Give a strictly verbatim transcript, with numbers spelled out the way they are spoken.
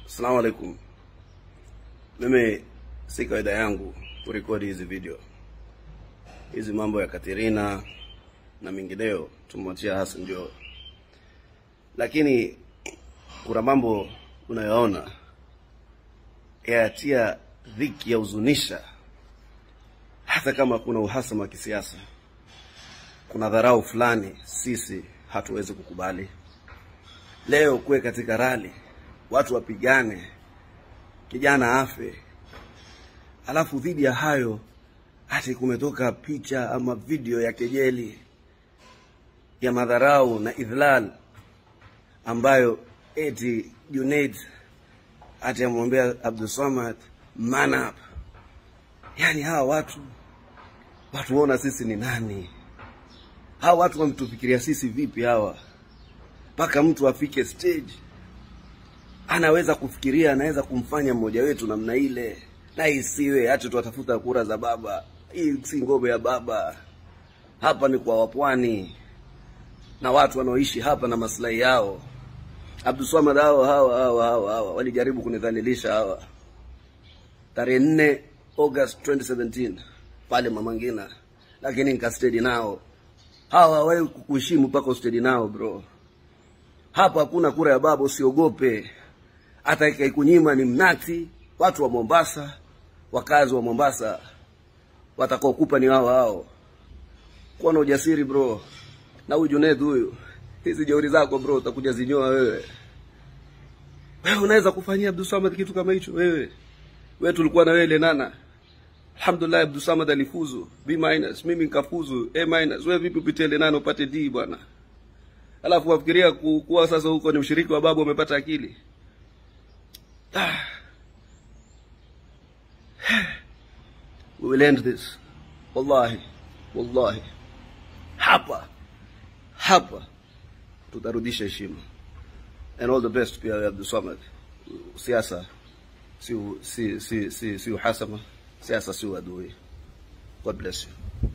Assalamu alaikum. Mimi si kawaida yangu kurekodi hizi video. Hizi mambo ya Katerina na mingineo tumwachia Hassan ndio. Lakini kuna mambo unayoona yatia dhiki ya huzunisha, hata kama kuna uhasama wa kisiasa. Kuna dharau fulani sisi hatuwezi kukubali. Leo kuwe katika rally, watu wapigane, kijana afe, alafu dhidi ya hayo hata kumetoka picha ama video ya kejeli ya madharau na idhlal ambayo eti Junaid ati amwambia Abdulswamad man up. Yani hawa watu watu waona sisi ni nani? Hawa watu wamtufikiria sisi vipi hawa? Paka mtu afike stage anaweza kufikiria anaweza kumfanya mmoja wetu namna ile, na isiwe ati tuwatafuta kura za baba. Hii si ngome ya baba. Hapa ni kwa wapwani na watu wanaoishi hapa na maslahi yao. Abdulswamad hawa hawa hawa hawa, hawa walijaribu kunidhalilisha hawa. Tarehe nne August twenty seventeen pale Mamangina, lakini nikastedi nao. Hawa wewe kukuheshimu paka stedi nao bro. Hapa hakuna kura ya baba, usiogope. Hata ikikunyima ni mnati. Watu wa Mombasa, wakazi wa Mombasa watakao kupa ni hao hao. Kuwa na ujasiri bro. Na huyu Junaid huyu, hizi jeuri zako bro utakuja zinyoa wewe. Wewe unaweza kufanyia Abdulswamad kitu kama hicho wewe? Wewe tulikuwa na wewe Lenana. Alhamdulillah Abdulswamad alifuzu B minus, mimi nikafuzu A minus. Wewe vipi upitie Lenana upate D bwana? Alafu wafikiria kuwa sasa huko ni mshiriki wa babu umepata akili. Ah. We will end this. Wallahi, wallahi. Hapa, hapa tutarudisha heshima. And all the best pia Abdulswamad. Siasa si si si si si uhasama, siasa si adui. God bless you.